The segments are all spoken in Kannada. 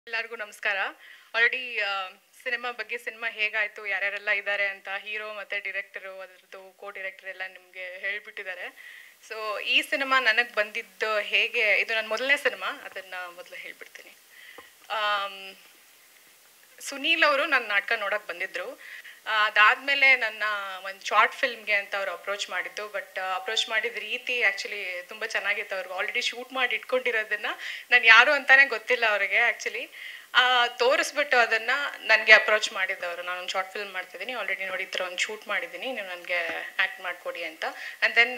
ಎಲ್ಲರಿಗೂ ನಮಸ್ಕಾರ. ಆಲ್ರೆಡಿ ಸಿನಿಮಾ ಬಗ್ಗೆ ಸಿನಿಮಾ ಹೇಗಾಯಿತು, ಯಾರ್ಯಾರೆಲ್ಲ ಇದ್ದಾರೆ ಅಂತ ಹೀರೋ ಮತ್ತು ಡಿರೆಕ್ಟರು ಅದರದ್ದು ಕೋ ಡೈರೆಕ್ಟರ್ ಎಲ್ಲ ನಿಮಗೆ ಹೇಳಿಬಿಟ್ಟಿದ್ದಾರೆ. ಸೊ ಈ ಸಿನಿಮಾ ನನಗೆ ಬಂದಿದ್ದು ಹೇಗೆ, ಇದು ನನ್ನ ಮೊದಲನೇ ಸಿನಿಮಾ, ಅದನ್ನು ಮೊದಲು ಹೇಳಿಬಿಡ್ತೀನಿ. ಸುನೀಲ್ ಅವರು ನನ್ನ ನಾಟಕ ನೋಡೋಕೆ ಬಂದಿದ್ದರು. ಅದಾದಮೇಲೆ ನನ್ನ ಒಂದು ಶಾರ್ಟ್ ಫಿಲ್ಮ್ಗೆ ಅಂತ ಅವ್ರು ಅಪ್ರೋಚ್ ಮಾಡಿದ್ದು. ಬಟ್ ಅಪ್ರೋಚ್ ಮಾಡಿದ ರೀತಿ ಆ್ಯಕ್ಚುಲಿ ತುಂಬ ಚೆನ್ನಾಗಿತ್ತು. ಅವ್ರಿಗೆ ಆಲ್ರೆಡಿ ಶೂಟ್ ಮಾಡಿ ಇಟ್ಕೊಂಡಿರೋದನ್ನು ನಾನು ಯಾರು ಅಂತಲೇ ಗೊತ್ತಿಲ್ಲ ಅವರಿಗೆ. ಆ್ಯಕ್ಚುಲಿ ತೋರಿಸ್ಬಿಟ್ಟು ಅದನ್ನು ನನಗೆ ಅಪ್ರೋಚ್ ಮಾಡಿದ್ದವರು. ನಾನೊಂದು ಶಾರ್ಟ್ ಫಿಲ್ಮ್ ಮಾಡ್ತಿದ್ದೀನಿ, ಆಲ್ರೆಡಿ ನೋಡಿ ಈ ಥರ ಒಂದು ಶೂಟ್ ಮಾಡಿದ್ದೀನಿ, ನೀವು ನನಗೆ ಆ್ಯಕ್ಟ್ ಮಾಡಿಕೊಡಿ ಅಂತ. ಆ್ಯಂಡ್ ದೆನ್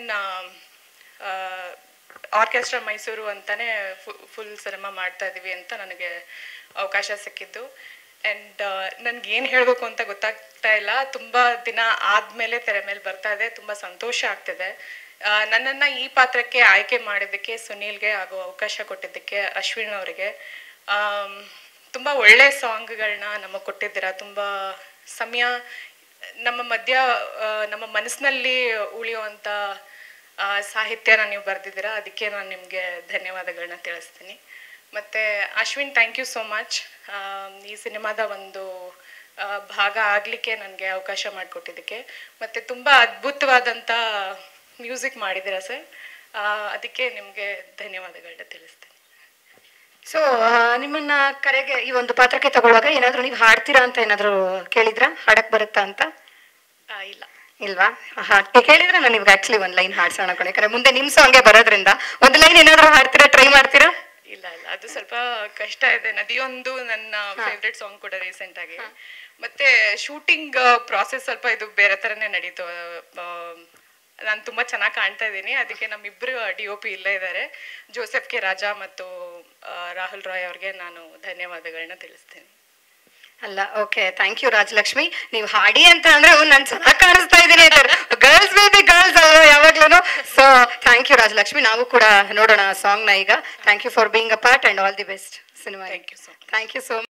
ಆರ್ಕೆಸ್ಟ್ರಾ ಮೈಸೂರು ಅಂತಲೇ ಫುಲ್ ಸಿನಿಮಾ ಮಾಡ್ತಾ ಇದ್ದೀವಿ ಅಂತ ನನಗೆ ಅವಕಾಶ ಸಿಕ್ಕಿದ್ದು. ಆ್ಯಂಡ್ ನನಗೇನು ಹೇಳಬೇಕು ಅಂತ ಗೊತ್ತಾಗ್ತಾ ಇಲ್ಲ. ತುಂಬ ದಿನ ಆದಮೇಲೆ ತೆರೆ ಮೇಲೆ ಬರ್ತಾ ಇದೆ, ತುಂಬ ಸಂತೋಷ ಆಗ್ತಿದೆ. ನನ್ನನ್ನು ಈ ಪಾತ್ರಕ್ಕೆ ಆಯ್ಕೆ ಮಾಡಿದ್ದಕ್ಕೆ ಸುನೀಲ್ಗೆ ಹಾಗೂ ಅವಕಾಶ ಕೊಟ್ಟಿದ್ದಕ್ಕೆ ಅಶ್ವಿನ್ ಅವರಿಗೆ, ತುಂಬ ಒಳ್ಳೆ ಸಾಂಗ್ಗಳನ್ನ ನಮಗೆ ಕೊಟ್ಟಿದ್ದೀರಾ. ತುಂಬ ಸಮಯ ನಮ್ಮ ಮಧ್ಯ ನಮ್ಮ ಮನಸ್ಸಿನಲ್ಲಿ ಉಳಿಯುವಂಥ ಸಾಹಿತ್ಯನ ನೀವು ಬರೆದಿದ್ದೀರಾ. ಅದಕ್ಕೆ ನಾನು ನಿಮಗೆ ಧನ್ಯವಾದಗಳನ್ನ ತಿಳಿಸ್ತೀನಿ. ಮತ್ತು Ashwin, thank you so much. ಈ ಸಿನಿಮಾದ ಒಂದು ಭಾಗ ಆಗಲಿಕ್ಕೆ ನನಗೆ ಅವಕಾಶ ಮಾಡಿಕೊಟ್ಟಿದ್ದಕ್ಕೆ. ಮತ್ತು ತುಂಬ ಅದ್ಭುತವಾದಂಥ ಮ್ಯೂಸಿಕ್ ಮಾಡಿದ್ದೀರಾ ಸರ್, ಅದಕ್ಕೆ ನಿಮಗೆ ಧನ್ಯವಾದಗಳನ್ನ ತಿಳಿಸ್ತೀನಿ. ಸೊ ನಿಮ್ಮನ್ನ ಕರೆಗೆ ಈ ಒಂದು ಪಾತ್ರಕ್ಕೆ ತಗೊಳ್ಳುವಾಗ ಏನಾದರೂ ನೀವು ಹಾಡ್ತೀರಾ ಅಂತ ಏನಾದರೂ ಕೇಳಿದ್ರಾ? ಹಾಡಕ್ಕೆ ಬರುತ್ತಾ ಅಂತ? ಇಲ್ಲ. ಇಲ್ವಾ? ಕೇಳಿದ್ರೆ ನಾನು ನಿಮ್ಗೆ ಆ್ಯಕ್ಚುಲಿ ಒಂದು ಲೈನ್ ಹಾಡ್ಸೋಣ ಕಣೆ. ಯಾಕಂದ್ರೆ ಮುಂದೆ ನಿಮ್ಮ ಸಾಂಗ್ಗೆ ಬರೋದ್ರಿಂದ ಒಂದು ಲೈನ್ ಏನಾದರೂ ಹಾಡ್ತೀರಾ, ಟ್ರೈ ಮಾಡ್ತೀರಾ? ಇಲ್ಲ, ಅದು ಸ್ವಲ್ಪ ಕಷ್ಟ ಇದೆ. ನದಿಯೊಂದು ನನ್ನ ಫೇವ್ರೆಟ್ ಸಾಂಗ್ ಕೂಡ ರೀಸೆಂಟಾಗಿ. ಮತ್ತೆ ಶೂಟಿಂಗ್ ಪ್ರಾಸೆಸ್ ಸ್ವಲ್ಪ ಇದು ಬೇರೆ ಥರನೇ ನಡೀತು. ನಾನು ತುಂಬ ಚೆನ್ನಾಗಿ ಕಾಣ್ತಾ ಇದ್ದೀನಿ, ಅದಕ್ಕೆ ನಮ್ಮಿಬ್ಬರು DOP ಇಲ್ಲೇ ಇದ್ದಾರೆ, ಜೋಸೆಫ್ ಕೆ ರಾಜಾ ಮತ್ತು ರಾಹುಲ್ ರಾಯ್ ಅವ್ರಿಗೆ ನಾನು ಧನ್ಯವಾದಗಳನ್ನ ತಿಳಿಸ್ತೀನಿ. ಅಲ್ಲ, ಓಕೆ, ಥ್ಯಾಂಕ್ ಯು ರಾಜಲಕ್ಷ್ಮಿ. ನೀವು ಹಾಡಿ ಅಂತ ಅಂದ್ರೆ ನಾನು ಚೆನ್ನಾಗಿ ಕಾಣಿಸ್ತಾ ಇದ್ದೀನಿ. ಗರ್ಲ್ಸ್ ಬೇಬಿ ಗರ್ಲ್ಸ್ ಅಲ್ವಾ ಯಾವಾಗ್ಲೂ. So thank you Rajalakshmi. ನಾವು ಕೂಡ ನೋಡೋಣ ಸಾಂಗ್ನ ಈಗ. Thank you for being a part and all the best cinema. Thank you so much. Thank you so much.